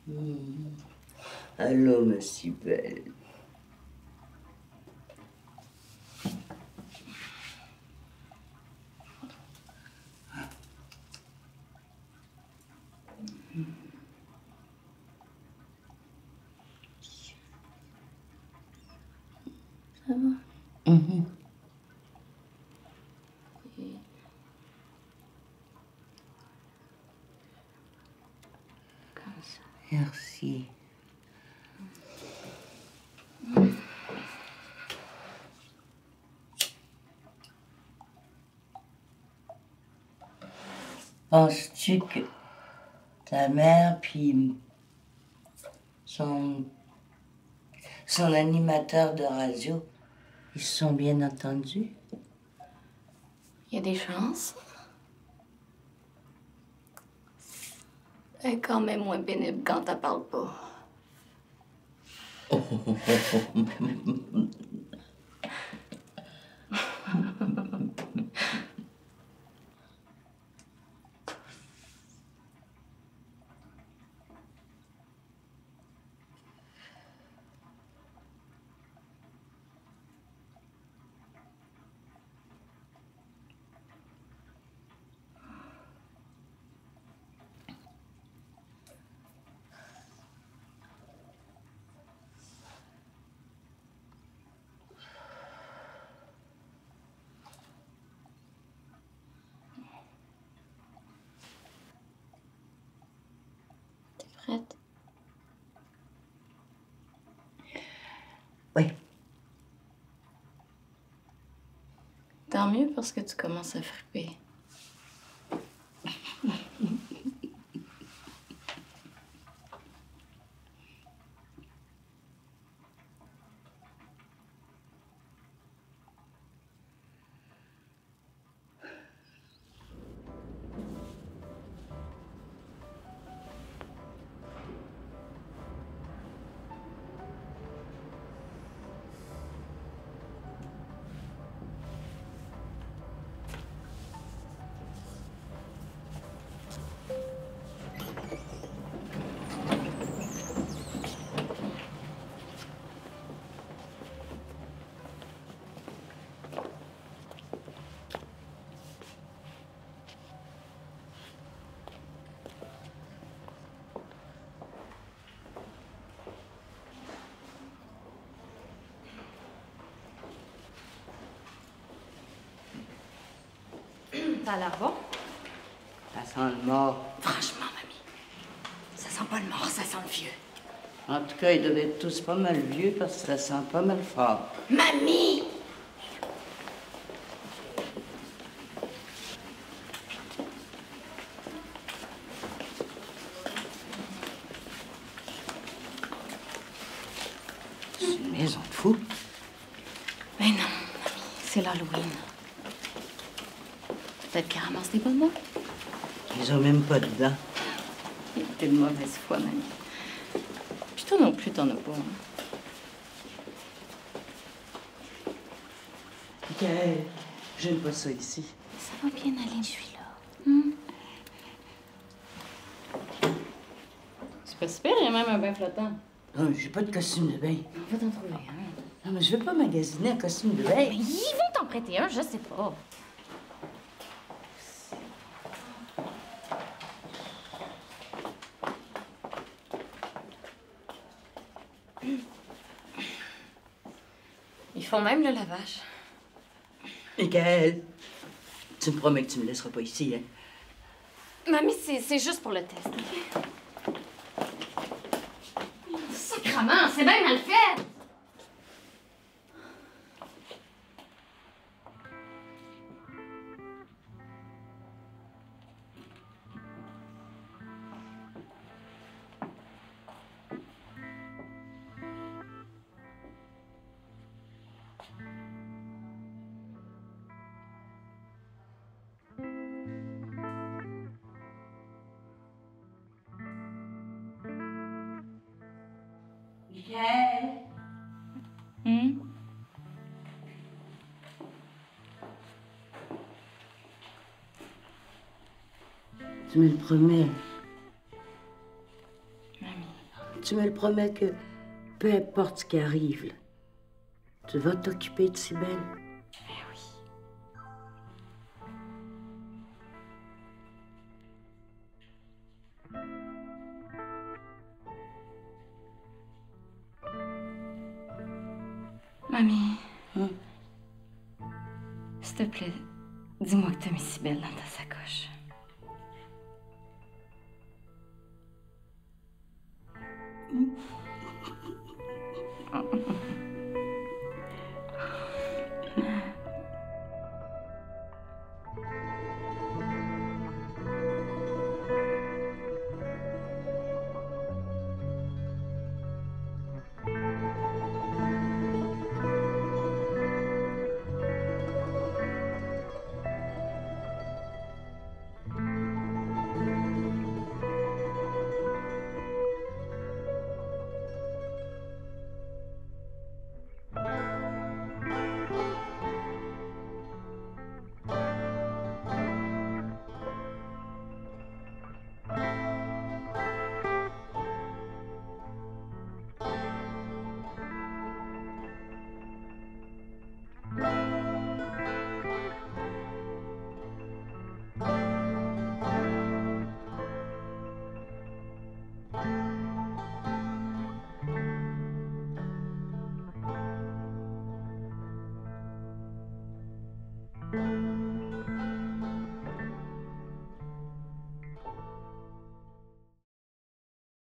Allô, ma si belle. Ça va? Comme ça. Merci. Penses-tu que ta mère puis son animateur de radio, ils se sont bien entendus? Il y a des chances. Elle est quand même moins pénible quand elle parle pas. Prête? Oui. Tant mieux parce que tu commences à fripper. Ça a l'air bon? Ça sent le mort. Franchement, mamie, ça sent pas le mort, ça sent le vieux. En tout cas, ils devaient être tous pas mal vieux parce que ça sent pas mal fort. Mamie! C'est une maison de fou. Mais non, mamie, c'est l'Halloween. Peut-être qu'elle ramasse des bonbons. Ils ont même pas dedans. T'es de mauvaise foi, mamie. Puis toi non plus, t'en as pas. Hein. Michaëlle, j'aime pas ça ici. Ça va bien aller, je suis là. C'est pas super, il y a même un bain flottant. Non, j'ai pas de costume de bain. On va t'en trouver un. Non, mais je veux pas magasiner un costume de bain. Mais ils vont t'en prêter un, je sais pas. Ils font même le lavage. Michaëlle, tu me promets que tu me laisseras pas ici, hein? Mamie, c'est juste pour le test, OK? Sacrament, c'est bien mal fait! Michaëlle? Tu me le promets. Mamie. tu me le promets que, peu importe ce qui arrive, là, tu vas t'occuper de Cybèle. Eh oui. Mamie, s'il te plaît, dis-moi que t'as mis Cybèle dans ta sacoche.